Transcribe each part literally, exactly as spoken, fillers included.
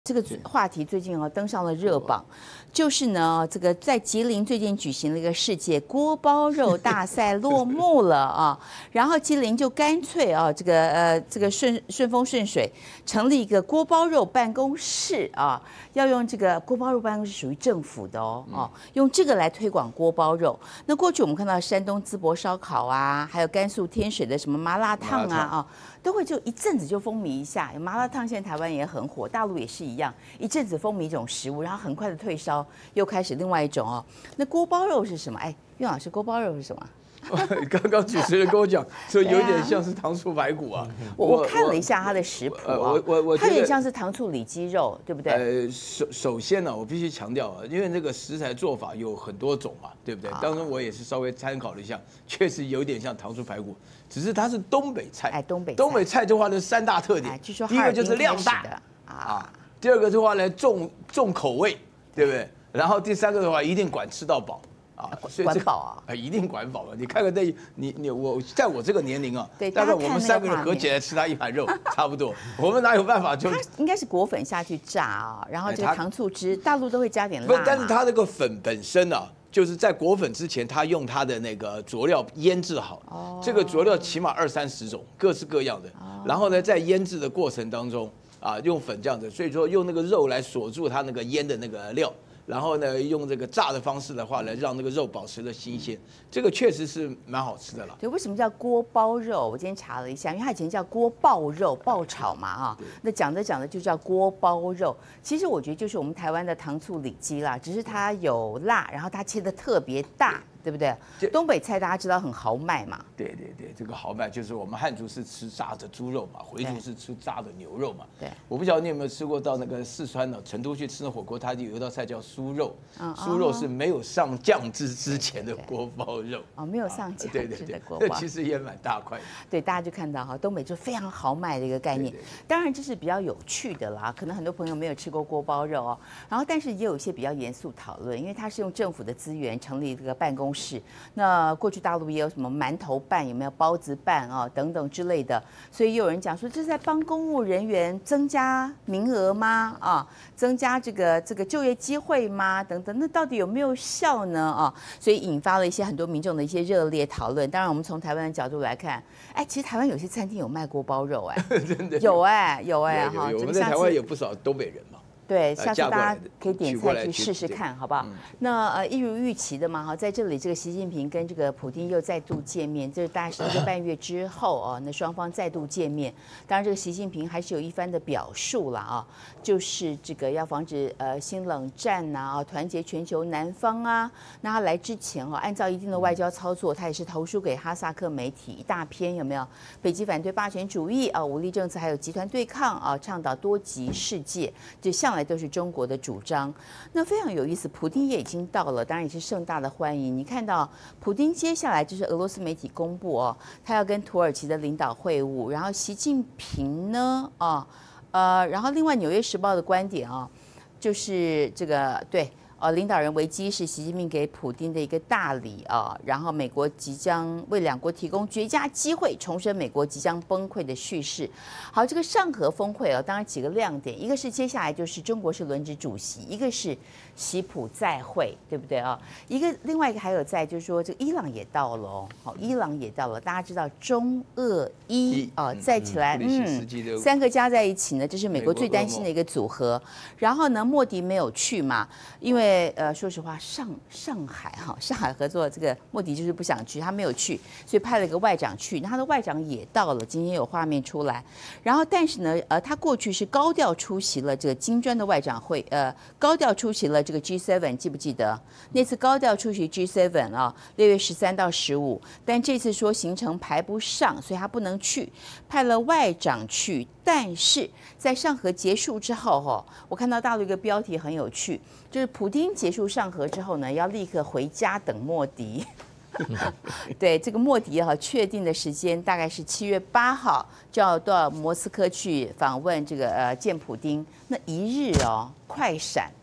这个话题最近哦登上了热榜，就是呢，这个在吉林最近举行了一个世界锅包肉大赛落幕了啊，然后吉林就干脆啊，这个呃这个顺顺风顺水，成立一个锅包肉办公室啊，要用这个锅包肉办公室属于政府的哦，哦，用这个来推广锅包肉。那过去我们看到山东淄博烧烤啊，还有甘肃天水的什么麻辣烫啊啊，都会就一阵子就风靡一下。麻辣烫现在台湾也很火，大陆也是一样，一阵子风靡一种食物，然后很快的退烧，又开始另外一种哦。那锅包肉是什么？哎，岳老师，锅包肉是什么？ 刚刚主持人跟我讲说有点像是糖醋排骨啊， 我我看了一下他的食谱啊， 我我我它有点像是糖醋里脊肉，对不对？ 呃，首首先呢，我必须强调啊，因为那个食材做法有很多种嘛，对不对？当中我也是稍微参考了一下，确实有点像糖醋排骨，只是它是东北菜。 哎，东北东北菜的话呢，三大特点， 据说第一个就是量大啊，第二个的话呢重重口味，对不对？然后第三个的话一定管吃到饱。啊， 管饱啊， 一定管饱了。你看看那，你你我，在我这个年龄啊，大概我们三个人合起来吃他一盘肉，差不多。我们哪有办法就？ 它应该是裹粉下去炸啊，然后这个糖醋汁，大陆都会加点辣。 不，但是它这个粉本身啊，就是在裹粉之前，它用它的那个佐料腌制好。哦。这个佐料起码二三十种，各式各样的。哦。然后呢，在腌制的过程当中啊，用粉这样子，所以说用那个肉来锁住它那个腌的那个料。然后呢，用这个炸的方式的话呢，让那个肉保持的新鲜，这个确实是蛮好吃的了。 对，为什么叫锅包肉？我今天查了一下，因为它以前叫锅爆肉、爆炒嘛啊，那讲着讲着就叫锅包肉。其实我觉得就是我们台湾的糖醋里脊啦，只是它有辣，然后它切的特别大。对不对？东北菜大家知道很豪迈嘛。 对对对，这个豪迈就是我们汉族是吃炸的猪肉嘛，回族是吃炸的牛肉嘛。 对。 我不晓得你有没有吃过到那个四川呢，成都去吃那火锅，它就有一道菜叫酥肉。嗯。酥肉是没有上酱汁之前的锅包肉。 哦，没有上酱汁的锅包。这其实也蛮大块的。 对，大家就看到哈，东北就非常豪迈的一个概念。当然这是比较有趣的啦，可能很多朋友没有吃过锅包肉哦。然后，但是也有一些比较严肃讨论，因为它是用政府的资源成立这个办公室。那呃，过去大陆也有什么馒头办，有没有包子办啊，等等之类的，所以也有人讲说，这是在帮公务人员增加名额吗？啊，增加这个这个就业机会吗？等等，那到底有没有效呢？啊，所以引发了一些很多民众的一些热烈讨论。当然，我们从台湾的角度来看，哎，其实台湾有些餐厅有卖锅包肉，哎， 真的有哎，有哎哈。 我们在台湾有不少东北人嘛。 对，下次大家可以点菜去试试看，好不好？那呃，一如预期的嘛，哈，在这里，这个习近平跟这个普丁又再度见面，这是大概是一个半月之后哦，那双方再度见面。当然，这个习近平还是有一番的表述了啊，就是这个要防止呃新冷战呐，啊，团结全球南方啊。那他来之前哦，按照一定的外交操作，他也是投书给哈萨克媒体一大篇，有没有？北极反对霸权主义啊，武力政策还有集团对抗啊，倡导多极世界，就向来都是中国的主张。那非常有意思，普丁也已经到了，当然也是盛大的欢迎。你看到普丁接下来就是俄罗斯媒体公布哦，他要跟土耳其的领导会晤，然后习近平呢啊呃，然后另外《纽约时报》的观点啊，就是这个对。呃，领导人危机是习近平给普丁的一个大礼啊，然后美国即将为两国提供绝佳机会，重申美国即将崩溃的叙事。好，这个上合峰会啊，当然几个亮点，一个是接下来就是中国是轮值主席，一个是习普再会，对不对啊？一个另外一个还有在就是说，这个伊朗也到了哦，好，伊朗也到了，大家知道中俄伊啊，再起来，嗯，三个加在一起呢，这是美国最担心的一个组合。然后呢，莫迪没有去嘛，因为。呃，说实话，上上海哈，上海合作这个莫迪就是不想去，他没有去，所以派了一个外长去。那他的外长也到了，今天有画面出来。然后，但是呢，呃，他过去是高调出席了这个金砖的外长会，呃，高调出席了这个 G 七， 记不记得？那次高调出席 G 七 啊，六月十三到十五，但这次说行程排不上，所以他不能去，派了外长去。但是在上合结束之后，哈，我看到大陆一个标题很有趣，就是普丁结束上合之后呢，要立刻回家等莫迪。对，这个莫迪哈确定的时间大概是七月八号就要到莫斯科去访问这个呃见普丁，那一日哦快闪啊。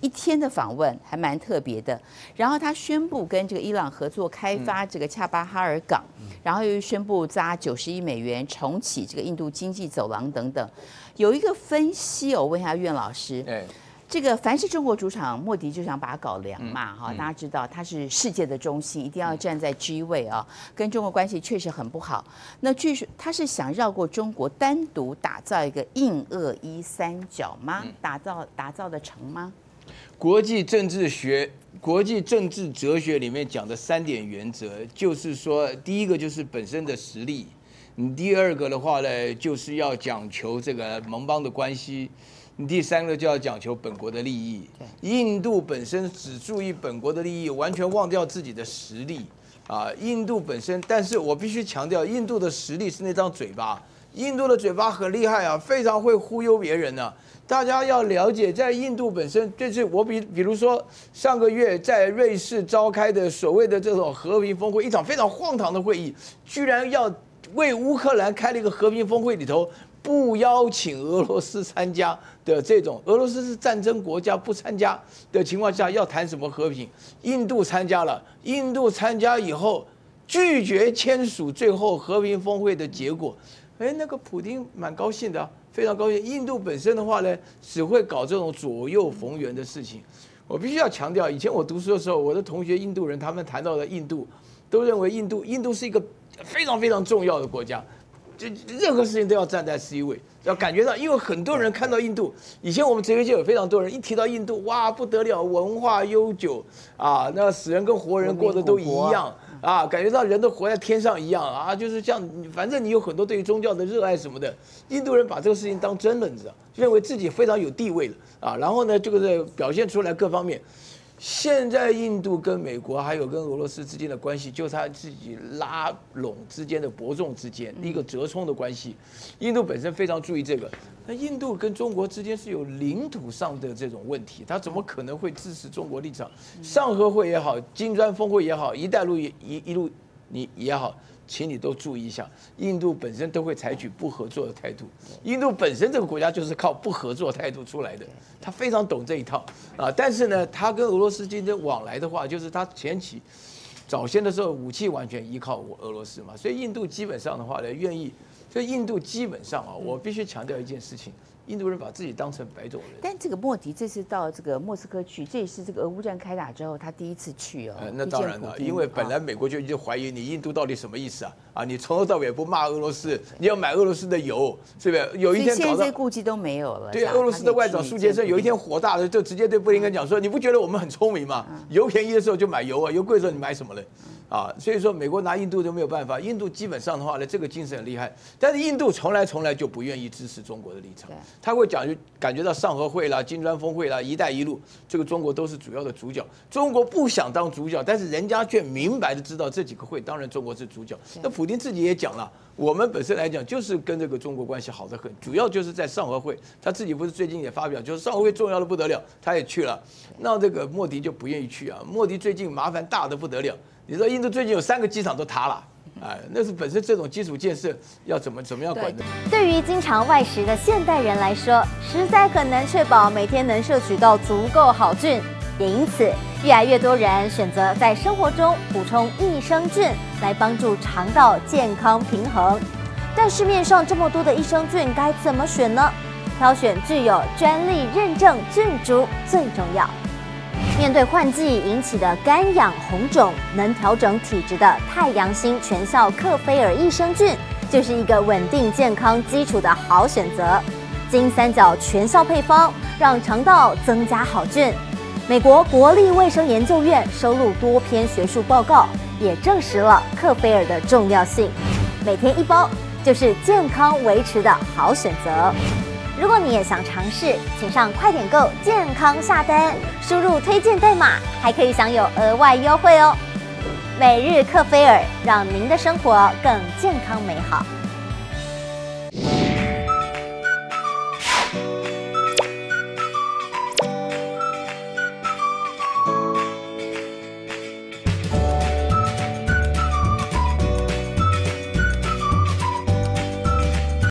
一天的访问，还蛮特别的。然后他宣布跟这个伊朗合作开发这个恰巴哈尔港，然后又宣布砸九十亿美元重启这个印度经济走廊等等。有一个分析哦，我问一下苑老师。 哎， 这个凡是中国主场，莫迪就想把它搞凉嘛，哈、 嗯， 大家知道他是世界的中心，一定要站在 G 位啊，跟中国关系确实很不好。那据说他是想绕过中国，单独打造一个印俄伊三角吗？打造打造得成吗？ 国际政治学、国际政治哲学里面讲的三点原则，就是说，第一个就是本身的实力，你第二个的话呢，就是要讲求这个盟邦的关系。你第三个就要讲求本国的利益。印度本身只注意本国的利益，完全忘掉自己的实力啊！印度本身，但是我必须强调，印度的实力是那张嘴巴。印度的嘴巴很厉害啊，非常会忽悠别人啊。大家要了解，在印度本身，就是我比比如说上个月在瑞士召开的所谓的这种和平峰会，一场非常荒唐的会议，居然要为乌克兰开了一个和平峰会里头。不邀请俄罗斯参加的这种，俄罗斯是战争国家，不参加的情况下，要谈什么和平？印度参加了，印度参加以后拒绝签署最后和平峰会的结果。哎，那个普丁蛮高兴的、啊，非常高兴。印度本身的话呢，只会搞这种左右逢源的事情。我必须要强调，以前我读书的时候，我的同学印度人，他们谈到的印度，都认为印度印度是一个非常非常重要的国家。就任何事情都要站在 C 位，要感觉到，因为很多人看到印度，以前我们哲学界有非常多人一提到印度，哇不得了，文化悠久啊，那死人跟活人过得都一样啊，感觉到人都活在天上一样啊，就是这样，反正你有很多对于宗教的热爱什么的，印度人把这个事情当真了，你知道，认为自己非常有地位了啊，然后呢，这个表现出来各方面。现在印度跟美国还有跟俄罗斯之间的关系，就是他自己拉拢之间的伯仲之间一个折冲的关系。印度本身非常注意这个。那印度跟中国之间是有领土上的这种问题，他怎么可能会支持中国立场？上合会也好，金砖峰会也好，一带一路一一路你也好。请你都注意一下，印度本身都会采取不合作的态度。印度本身这个国家就是靠不合作态度出来的，他非常懂这一套啊。但是呢，他跟俄罗斯之间往来的话，就是他前期早先的时候武器完全依靠俄罗斯嘛，所以印度基本上的话呢，愿意。所以印度基本上啊，我必须强调一件事情。印度人把自己当成白种人， 但这个莫迪这次到这个莫斯科去，这也是这个俄乌战开打之后他第一次去哦。 呃，那当然了，因为本来美国就已经怀疑你印度到底什么意思啊？啊，你从头到尾不骂俄罗斯，你要买俄罗斯的油，是不是？有一天搞到现在这些顾忌都没有了。 对，俄罗斯的外长苏杰生有一天火大了，就直接对布林肯讲说：“你不觉得我们很聪明吗？油便宜的时候就买油啊，油贵的时候你买什么呢？”啊，所以说美国拿印度都没有办法。印度基本上的话呢，这个精神很厉害，但是印度从来从来就不愿意支持中国的立场，他会讲感觉到上合会啦、金砖峰会啦、一带一路，这个中国都是主要的主角。中国不想当主角，但是人家却明白的知道这几个会，当然中国是主角。那普丁自己也讲了，我们本身来讲就是跟这个中国关系好得很，主要就是在上合会，他自己不是最近也发表，就是上合会重要的不得了，他也去了。那这个莫迪就不愿意去啊，莫迪最近麻烦大的不得了。你知道印度最近有三个机场都塌了，哎，那是本身这种基础建设要怎么怎么样管的？ 对于经常外食的现代人来说，实在很难确保每天能摄取到足够好菌，也因此越来越多人选择在生活中补充益生菌来帮助肠道健康平衡。但市面上这么多的益生菌该怎么选呢？挑选具有专利认证菌株最重要。面对换季引起的干痒红肿，能调整体质的太阳星全效克菲尔益生菌，就是一个稳定健康基础的好选择。金三角全效配方，让肠道增加好菌。美国国立卫生研究院收录多篇学术报告，也证实了克菲尔的重要性。每天一包，就是健康维持的好选择。如果你也想尝试，请上快点购健康下单，输入推荐代码，还可以享有额外优惠哦。每日克菲尔，让您的生活更健康美好。